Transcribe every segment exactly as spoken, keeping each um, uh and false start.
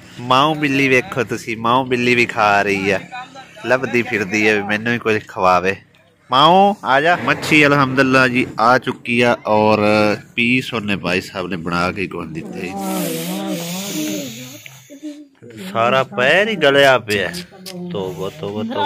माऊ बिल्ली वेखो तुसी, माऊ बिल्ली भी खा रही है, लभदी फिरदी है मैनू भी कुछ खवावे। माऊ आजा। मच्छी अल्हम्दुलिल्लाह जी आ चुकी है और पीस उन्हें भाई साहब ने बना के कौन दिते। सारा पैर ही गलिया पे है। तोबा तोबा तोबा।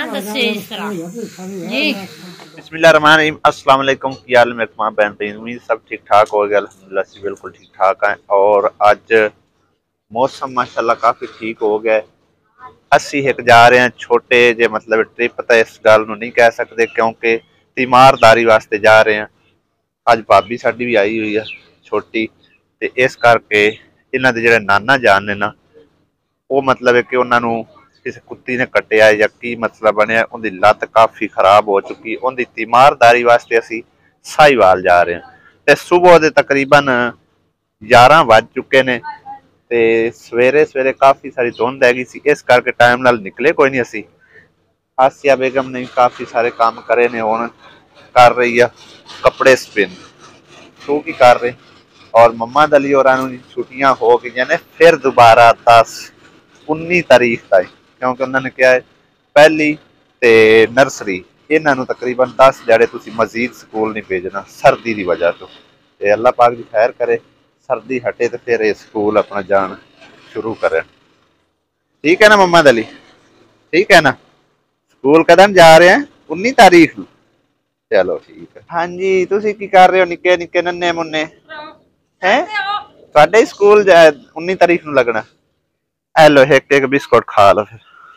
बिस्मिल्लाहिर्रहमानिर्रहीम। अस्सलाम वालेकुम। की हाल मेरे तमाम बहन भाई, उम्मीद सब ठीक ठाक हो गया। अल्हम्दुलिल्लाह से बिल्कुल ठीक ठाक है और अज मौसम माशाल्लाह काफ़ी ठीक हो गया। असी एक जा रहे हैं छोटे जे मतलब ट्रिप, तो इस गल नूं नहीं कह सकते क्योंकि तीमारदारी वास्ते जा रहे हैं। अज भाभी साडी भी आई हुई है छोटी, तो इस करके इन्हां दे जिहड़े नाना जान ने ना, वो मतलब है कि उन्होंने किसी कुत्ती ने कटिया या की मतलब बनया, उनकी लत्त काफ़ी खराब हो चुकी। उनकी तीमारदारी वास्ते असी साहिवाल जा रहे हैं। तो सुबह के तकरीबन ग्यारह बज चुके ने, ते सवेरे सवेरे काफ़ी सारी धुंध हैगी सी, इस करके टाइम नाल निकले कोई नहीं। असी आसिया बेगम ने काफ़ी सारे काम करे ने, हुण कर रही है कपड़े स्पिन, तू की कर रहे। और मम्मा दली और छुट्टियां हो गई ने फिर दोबारा दस उन्नी तारीख तक, क्योंकि उन्होंने कहा है पहली ते नर्सरी इन्हों तकरीबन दस जड़े तुसी मजीद स्कूल नहीं भेजना सर्दी की वजह तो। ते अल्लाह पाक जी खैर करे, सर्दी हटे तो फिर ये स्कूल अपना जान शुरू करें। ठीक है ना मम्मा दली, ठीक है ना। स्कूल कदम जा रहे हैं उन्नी तारीख को। चलो ठीक है। हाँ जी, तुसी की कर रहे हो निक्के निक्के नन्हे मुन्ने हैं? साडे स्कूल उन्नी तारीख को लगना। हेलो एक एक बिस्कुट खा लो फिर,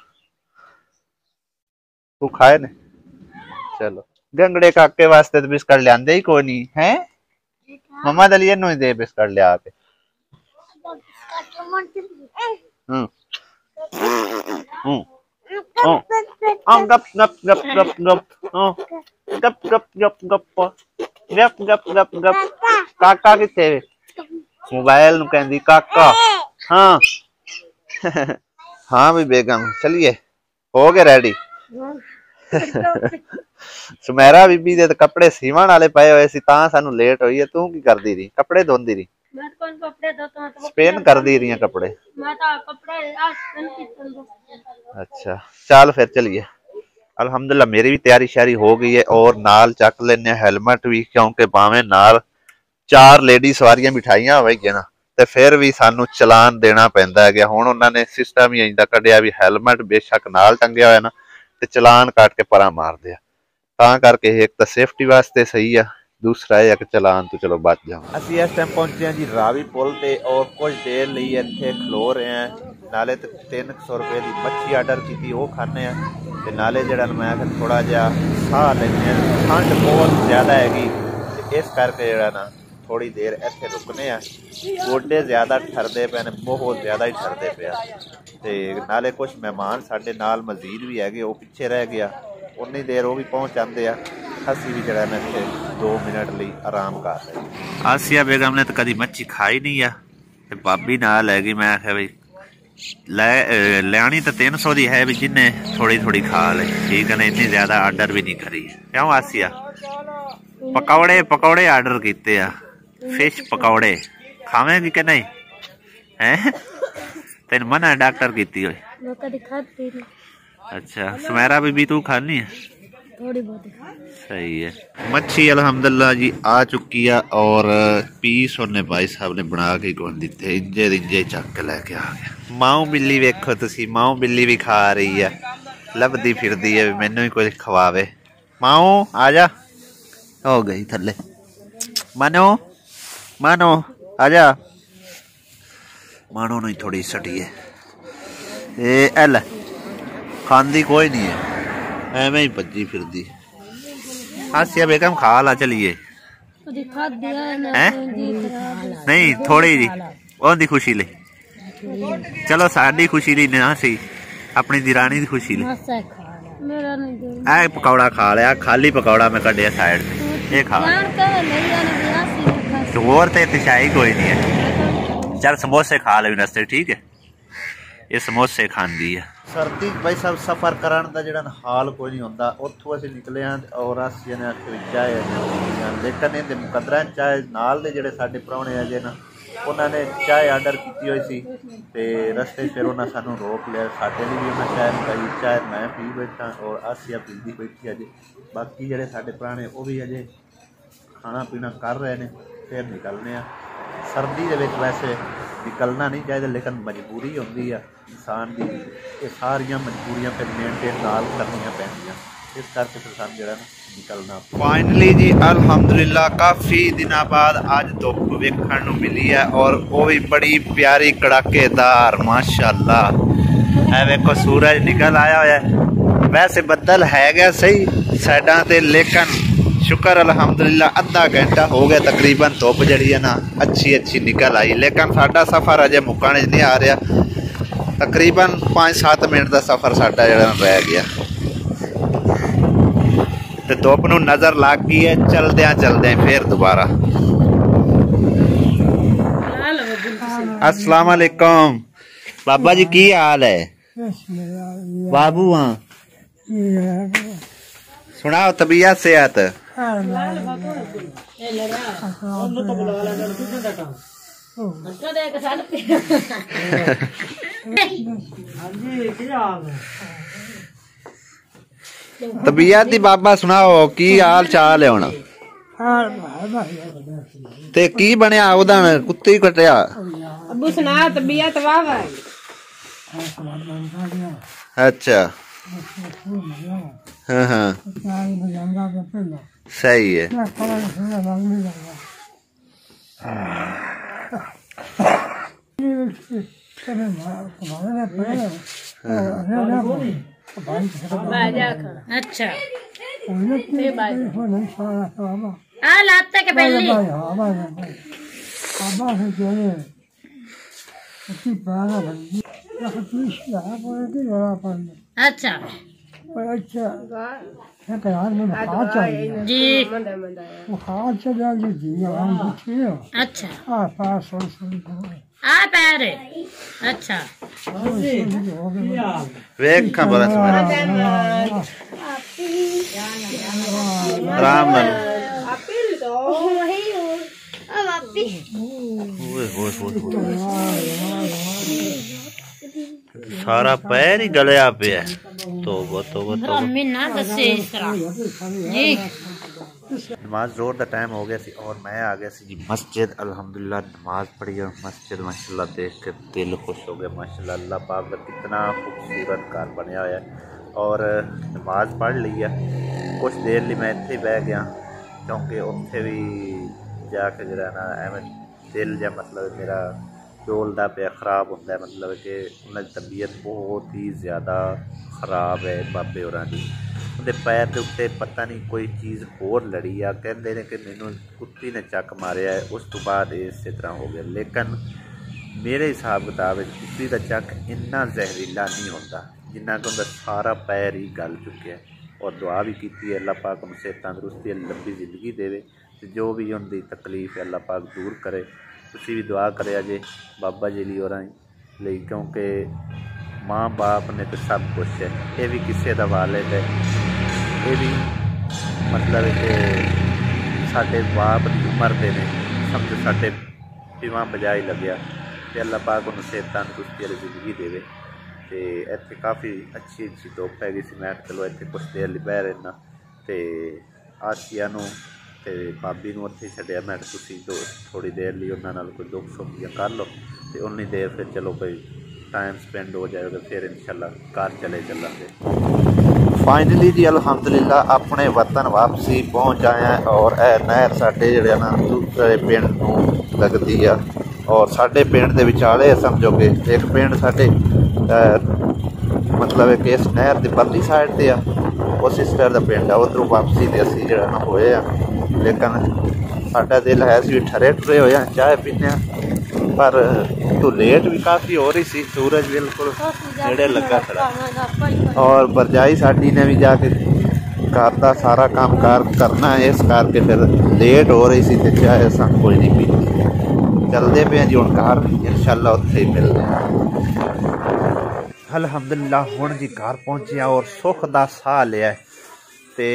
तू खाए ने। चलो गंगड़े काके वास्ते तो बिस्कुट लिया ही कोई नहीं है। मम्मा दलिए नु दे बिस्कुट लिया के। हम्म हम्म गप गप गप गप गप गप गप गप गप गप गप गप गप। काका किथे? मोबाइल नु कहंदी काका। हाँ हाँ भी बेगम, चलिए हो गए रेडी। सुमेरा बीबी दे कपड़े सीवन वाले पए हुए सी, तां सानू लेट होई है। तू की करदी रही? कपड़े धोंदी रही? मैं कौन कपड़े धोता हूं? स्पिन करदी रही कपड़े? मैं तो कपड़े आज स्पिन की। अच्छा चल फिर चलिए। अल्हम्दुलिल्लाह मेरी भी तैयारी शारी हो गई है और नाल चक लेने हेलमेट भी, क्योंकि भावें नाल चार लेडी सवारियां बिठाइयां होवे ना ते फिर भी सानू चलान देना पैंदा है। हुण उन्होंने सिस्टम ही इंदा कढ़िया भी हेलमेट बेशक नाल टंगिया होया ना ते चलान काट के परा मार दिया, तां करके एक तो सेफ्टी वास्ते सही है, दूसरा है कि चलान तो चलो बच जाओ। असी इस टाइम पहुंचे हैं जी रावी पुल ते और कुछ देर लिए इत्थे खलो रहे हैं। नाले तो तीन सौ रुपए की मच्छी आर्डर की वो खाने ते नाले जड़ा मैं थोड़ा जहा साह लेने। ठंड बहुत ज़्यादा हैगी, इस करके जड़ा ना थोड़ी देर इत्थे रुकने हैं। गोडे ज़्यादा ठरदे पे ने, बहुत ज़्यादा ही ठरदे पे ते नाले कुछ मेहमान साडे नाल मजीद भी है, वो पिछे रह गया। उन्नी देर वो भी पहुँच जाते हैं, असी भी जड़ा ना इत्थे दो मिनट लिए आराम कर रहे। आसिया बेगम ने तो कभी मच्छी खाई नहीं है, भाभी नाल हैगी। मैं आख्या बई लै लियानी तो तीन सौ की है भी, जिन्हें थोड़ी थोड़ी खा ले, ठीक है ना। इतनी ज्यादा आर्डर भी नहीं करी, क्यों आसिया? पकौड़े पकौड़े आर्डर किते आ, फिश पकौड़े खावेंगी कि नहीं है? तेन मना डॉक्टर की हुई? अच्छा सुमेरा बीबी तू खानी है? थोड़ी बहुत सही है। मच्छी अल्हम्दुलिल्लाह जी आ चुकी है और पीस उन्हें भाई साहब ने बना के कौन दिते, इंजे इंजे चक के लेके आ गया। माऊ बिल्ली वेखो तुसी, माऊ बिल्ली भी खा रही है, लभदी फिरदी है मैनू भी कुछ खवावे। माऊ आजा। हो गई थले। मानो मानो आजा। मानो नहीं थोड़ी सटी है ए एल खांदी कोई नहीं है, एवं ही भज्जी फिरदी। आसिया बेगम खा ला चलिए। नहीं थोड़ी जी ओंदी खुशी ले, चलो साडी खुशी ली ना सी, अपनी दिरानी की खुशी ले। ए पकौड़ा खा लिया, खाली पकौड़ा मैं कढ़िया साइड से, ये खा और तो इतशाई कोई नहीं है। चल समोसे खा ले रस्ते, ठीक है। ये समोसे खांदी है। सर्दी भाई साहब सफर करन दा जिहड़ा हाल कोई नहीं होंदा। उत्थों असीं निकले हैं और असीं ने आखिर चाय लेकिन इहदे मुकद्दरां चाय नाल दे जिहड़े साडे प्राहुणे हैगे ना, उन्होंने चाय आर्डर की हुई सी ते रस्ते फिर उन्हें सानू रोक लिया। साडे लिए भी उन्हें चाय मंगाई, चाय मैं पी बैठा और आसिया पीती बैठी अजे। बाकी जेडे साडे भराने वो भी अजे खाना पीना कर रहे हैं, फिर निकलने। सर्दी दे विच वैसे निकलना नहीं चाहिए, लेकिन मजबूरी होंदी है इंसान की, ये सारिया मजबूरियां फिर मेनटेन नाल करनियां पैंदियां, इस करके फिर सानू जेड़ा निकलना। फाइनली जी अल्हम्दुलिल्लाह काफ़ी दिनों बाद अज धुप वेखण नूं मिली है और वो भी बड़ी प्यारी कड़ाकेदार माशाअल्लाह। है वेखो सूरज निकल आया होया है। वैसे बदल है गया सही साइडा ते, लेकिन शुक्र अल्हम्दुलिल्लाह अद्धा घंटा हो गया तकरीबन धुप जड़ी है ना अच्छी अच्छी निकल आई। लेकिन साडा सफ़र अजे मुकाने नहीं आ रहा, तकरीबन पाँच सत्त मिनट का सफ़र साडा जड़ा रह गया तो धुप नूं नज़र लग गई है। चलदे चलदे फिर दोबारा। अस्सलाम वालेकुम बाबा जी, की हाल है? बाबू हाँ सुनाओ तबीयत सेहत? तबीयत दी बाबा सुनाओ की हाल चाल है हुण? ते की बनया उदन कुत्ते कटिया? अबू सुना तबीयत वाह। अच्छा हाँ हाँ सही है। अच्छा आ लाते के पहले अच्छा जी अच्छा आ पैर अच्छा वेखा बड़ा आराम नाल सारा पैर ही गलिया पे है। तो वो तो वो तो नमाज जोर का टाइम हो गया सी और मैं आ गया सी जी मस्जिद। अल्हम्दुलिल्लाह नमाज पढ़ी और मस्जिद माशाल्लाह देख के दिल खुश हो गया। माशाल्लाह अल्लाह पाक का कितना खूबसूरत घर बनया हुआ है। और नमाज पढ़ ली है, कुछ देर लिए मैं इत्थे बह गया क्योंकि उत्थे भी जाके जरा ना एवं दिल जहा मतलब मेरा डोलदा पे खराब होंदा है, मतलब कि उन्हें तबीयत बहुत ही ज़्यादा खराब है बाबे होरां दी। उनके पैर के उत्ते पता नहीं कोई चीज़ होर लड़ी आ, कहते हैं कि मैनू कुत्ती ने चक मारिया है, उस तो बाद इस तरह हो गया। लेकिन मेरे हिसाब किताब कुत्ती का चक इन्ना जहरीला नहीं होता जिन्ना कि उनका सारा पैर ही गल चुके है। और दुआ भी की है अल्लाह पाक उनसे तंदरुस्ती लंबी जिंदगी देवे, जो भी उनकी तकलीफ है अल्लाह पाक दूर करे। तुसी भी दुआ करे जे बाबा जी ली होरां लई, क्योंकि माँ बाप ने तो सब कुछ है, ये भी किसी का वालिद है, ये भी मतलब कि साढ़े बाप की उम्र के ने समझो साढ़े पिवा बजाई लग्या तो अल्लाह पाक उन्हें सेहत तंदरुस्ती वाली जिंदगी देवे। तो इतने काफ़ी अच्छी अच्छी धुप हैगी सी, मैं चलो इतने कुछ देर लिए बह रहना तो आसिया नूं ते भाभी नूं उत्थे छड्डिया। मैं तुसीं दो थोड़ी देर लिए उन्हां नाल कोई दुख सुख जिहा कर लो तो उन्नी देर फिर चलो कोई टाइम स्पेंड हो जाएगा, फिर इंशाल्लाह घर चले चलांगे। फाइनली जी अल्हम्दुलिल्लाह अपने वतन वापसी पहुँच आए हैं और ए नहर साडे जिहड़े ना दूसरे पिंड नूं लगदी आ और साडे पिंड दे विचाले समझो कि एक पिंड साडे मतलब कि इस नहर की परली साइड ते आ, वो सिस्टर का पिंड आ, उधरों वापसी ते असीं जिहड़ा ना होए आ। लेकिन साडा दिल है सी ठरे ठुरे होए आ, चाय पीने पर तो लेट भी काफ़ी हो रही सी, सूरज बिल्कुल नेड़े लगा खड़ा और भरजाई साडी ने भी जाके घर का सारा काम कार करना है, इस करके फिर लेट हो रही सी तो चाय असां कोई नहीं पीती। चलते पे जी हुण घर इंशाल्लाह उत्थे ही मिलते हैं। अल्हम्दुलिल्लाह हुण जी घर पहुंचे और सुख दा साह लिया ते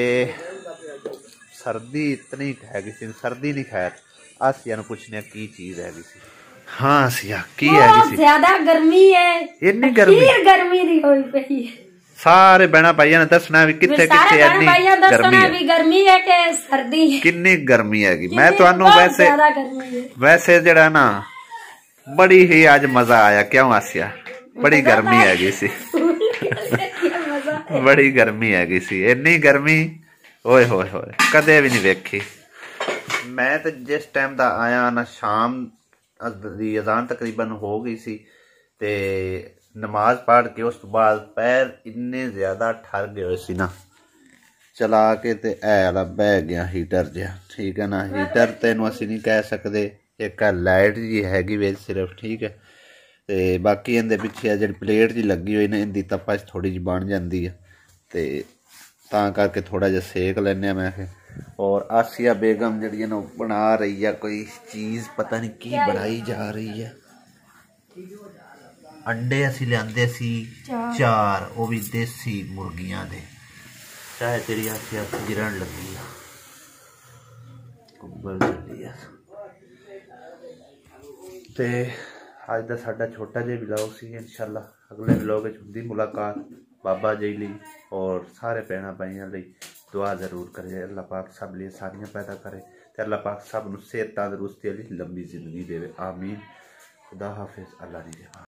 सर्दी इतनी हैगी सी, सर्दी नहीं खैर आसिया नूं पुछने की चीज़ हैगी सी हाँ सिया की है जी ज्यादा गर्मी है इन्नी गर्मी गर्मी दी होई पई सारे बहना भाइयों ने दसना भी कितने कितने इन्नी गर्मी है गर्मी है कि सर्दी कितनी गर्मी हैगी मैं तुहानू वैसे वैसे जड़ा ना बड़ी ही आज मजा आया क्यों आसिया बड़ी गर्मी हैगी सी बड़ी गर्मी हैगी सी इन्नी गर्मी ओए होए होए कदे भी नहीं वेखी मैं तो जिस टाइम दा आया ना शाम दी अजान तकरीबन हो गई सी ते नमाज पढ़ के उस बाद पैर इन्ने ज्यादा ठर गए सी ना चला के ते ऐला बह गया हीटर जिहा ठीक है ना हीटर तेन असी नहीं कह सकते एक लाइट जी हैगी वे सिर्फ ठीक है ते बाकी इहदे पिछे जी प्लेट जी लगी हुई ना इनकी तपश थोड़ी जी बन जाती है ते तां करके थोड़ा जिहा सेक लैने मैं और आसिया बेगम जी ना बना रही है कोई चीज़ पता नहीं की बनाई जा रही है अंडे असी लियाते सी चार वो भी देसी मुर्गियां दे चाहे तेरी आसिया गिरन लगी कुंबल चली है ते अज का साडा छोटा जिहा व्लॉग सी इंशाअल्लाह अगले व्लॉग विच हुंदी मुलाकात बाबा जी लई और सारे भैणां भाइयां लई दुआ जरूर करे अल्लाह पाक सब लिए सारियां पैदा करे ते अल्लाह पाक सब नूं सेहत तंदरुस्ती वाली लंबी जिंदगी देवे आमीन खुदा हाफिज अल्लाह दी